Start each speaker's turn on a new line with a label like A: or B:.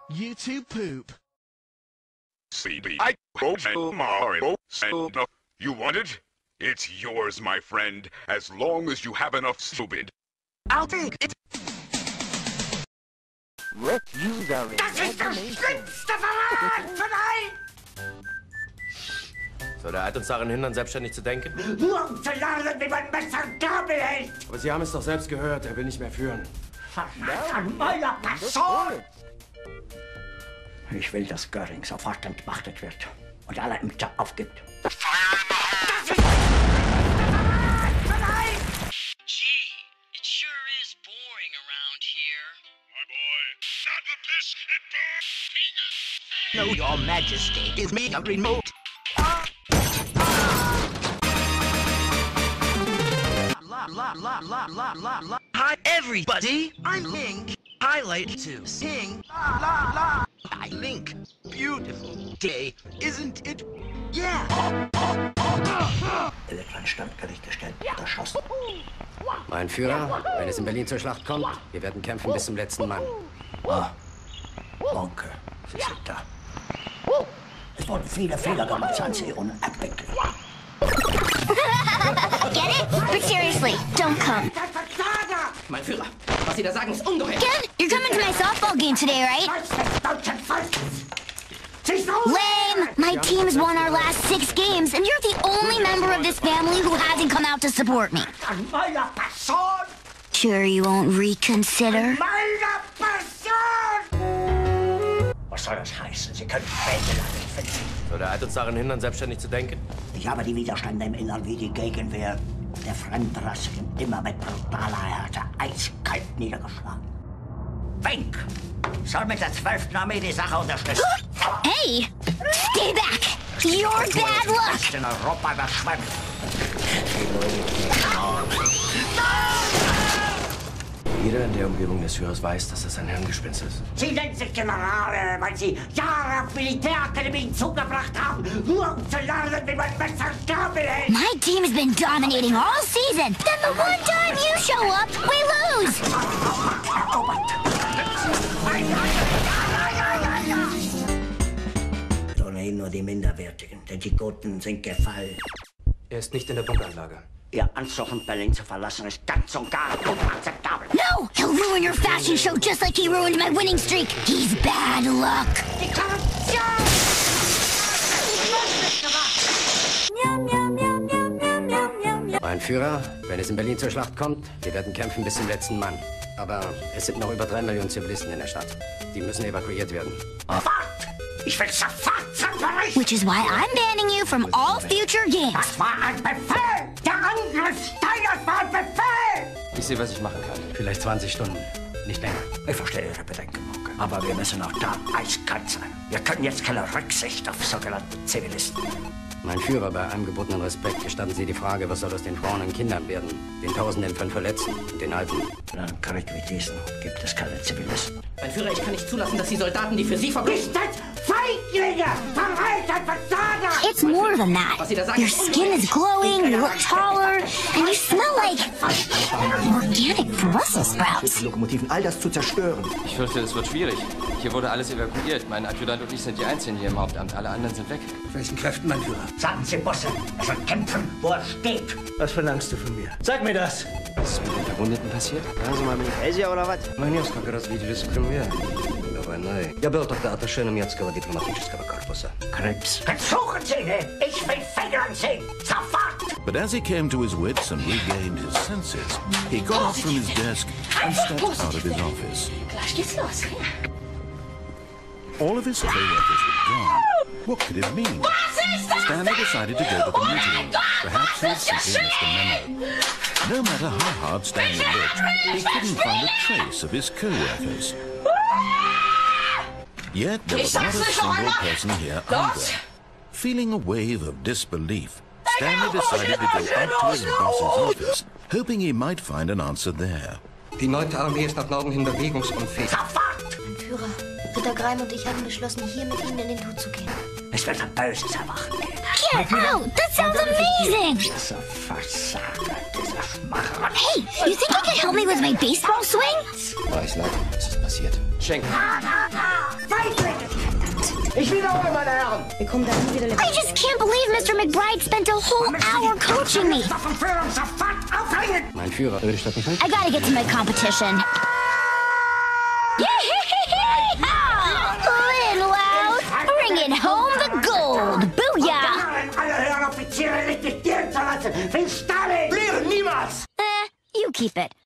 A: You two poop.
B: CD. I hope Mario. You want it? It's yours, my friend, as long as you have enough stupid.
C: I'll take it.
D: Let's use our imagination.
E: Soll der Eid uns daran hindern, selbstständig zu denken?
C: Nur um zu lernen, wie man Messer und Gabel hält.
E: Aber Sie haben es doch selbst gehört, er will nicht mehr führen.
C: An meiner Person! Ich will, dass Göring sofort entmachtet wird und alle Ämter aufgibt.
F: Gee, it sure is boring around here.
B: My boy, not the piss, it burns.
A: No, your majesty, give me a remote.
F: Hi, everybody. I'm Link. I like to sing. I Link. Beautiful day, isn't it? Yeah.
C: Er wird von Standgericht gestellt und erschossen.
E: Mein Führer, wenn es in Berlin zur Schlacht kommt, wir werden kämpfen bis zum letzten Mann.
C: Ah, danke, Sie sind da. Es wurden viele Fehler gemacht, seien Sie unerbittlich.
G: Get it? But seriously, don't come.
E: Mein Führer, was Sie da sagen, ist ungeheuer.
G: Ken, you're coming to my softball game today, right? Lame! My team's won our last 6 games, and you're the only member of this family who hasn't come out to support me.
C: An meiner Person!
G: Sure you won't reconsider?
C: Meiner Person! Was soll das heißen? Sie können Wege lang nicht finden.
E: Soll der Eid uns daran hindern, selbstständig zu denken?
C: Ich habe die Widerstände im Innern wie die Gegenwehr der Fremdrassigen immer mit brutaler Härte eiskalt niedergeschlagen. Wink! Soll mit der 12. Armee die Sache unterstützen.
G: Hey! Stay back! You're bad luck!
C: In Europa überschwemmt.
E: Jeder in der Umgebung des Führers weiß, dass das ein Hirngespinst ist.
C: Sie nennen sich Generale, weil Sie Jahre auf Militärakademien zugebracht haben, nur um zu lernen, wie man Messer und Gabel hält.
G: My team has been dominating all season. Then the one time you show up, we lose!
C: Ohnehin nur die Minderwertigen, denn die Guten sind gefallen.
E: Er ist nicht in der Bunkeranlage.
C: Ihr Ansuchen, Berlin zu verlassen, ist ganz und gar unakzeptabel.
G: No! He'll ruin your fashion show just like he ruined my winning streak. He's bad luck.
C: Die Korruption!
E: Mein Führer, wenn es in Berlin zur Schlacht kommt, wir werden kämpfen bis zum letzten Mann. Aber es sind noch über 3 Millionen Zivilisten in der Stadt. Die müssen evakuiert werden.
C: Sofort! Ich will sofort zum Bericht!
G: Which is why I'm banning you from all future games.
C: Das war ein Befehl! Der Angriff Steiners war ein Befehl!
E: Ich sehe, was ich machen kann. Vielleicht 20 Stunden, nicht länger.
C: Ich verstehe Ihre Bedenken, Monke. Aber wir müssen auch da eiskalt sein. Wir können jetzt keine Rücksicht auf sogenannte Zivilisten nehmen.
E: Mein Führer, bei allem gebotenen Respekt gestatten Sie die Frage, was soll aus den Frauen und Kindern werden? Den Tausenden von Verletzten und den Alten.
C: In einem Krieg wie diesen gibt es keine Zivilisten.
H: Mein Führer, ich kann nicht zulassen, dass die Soldaten, die für Sie verbringen...
C: Nicht Feiglinge! Verreiter, Versager!
G: It's more than that. Your skin is glowing, you look taller, and you smell like organic Brussels sprouts.
D: Lokomotiven, all das zu zerstören.
I: Ich fürchte, es wird schwierig. Hier wurde alles evakuiert. Mein Adjutant und ich sind die Einzigen hier im Hauptamt. Alle anderen sind weg.
D: Mit welchen Kräften, mein Führer?
C: Sagen Sie Busse, er soll kämpfen, wo er steht.
D: Was verlangst du von mir? Sag mir das!
I: Was ist mit den Verwundeten passiert?
E: Sagen Sie mal,
D: Asia oder was?
E: мы несколько раз виделись в Кремле до войны. Я был тогда атташе немецкого дипломатического корпуса.
C: Krebs. Versuchen Sie ihn! Ich will Federn sehen! Sofort!
J: But as he came to his wits and regained his senses, he got up from his desk and stepped out of his office.
G: Gleich geht's los.
J: All of his co-workers were gone. What could it mean? Stanley decided to go to the meeting room. Perhaps he had simply missed a memo. No matter how hard Stanley looked, he couldn't find a trace of his co-workers. Yet there was not a single person here either. Feeling a wave of disbelief, Stanley decided to go up to his boss's office, hoping he might find an answer there.
E: Die 9. Armee ist nach Norden hin bewegungsunfähig.
C: Sofort!
K: Mein Führer, Ritter Greim und ich haben beschlossen, hier mit Ihnen in den Tod zu gehen.
C: Es wird ein böses Erwachen geben.
G: Get out! That sounds amazing!
C: Dieser Versager, dieser Schmacher.
G: Hey, you think you can help me with my baseball swing?
E: Weiß leid, es ist passiert.
I: Schenk.
D: Ich wiederhole, meine Herren.
K: Wir kommen da nie wieder
G: I just can't believe Mr. McBride spent a whole hour coaching me.
E: Mein Führer, würde ich das nicht
G: I gotta get to my competition. Lynn Loud, bringing home the gold. Booyah!
C: Alle höheren Offiziere registrieren zu lassen. Wie Stalin!
D: Lehren niemals!
G: You keep it.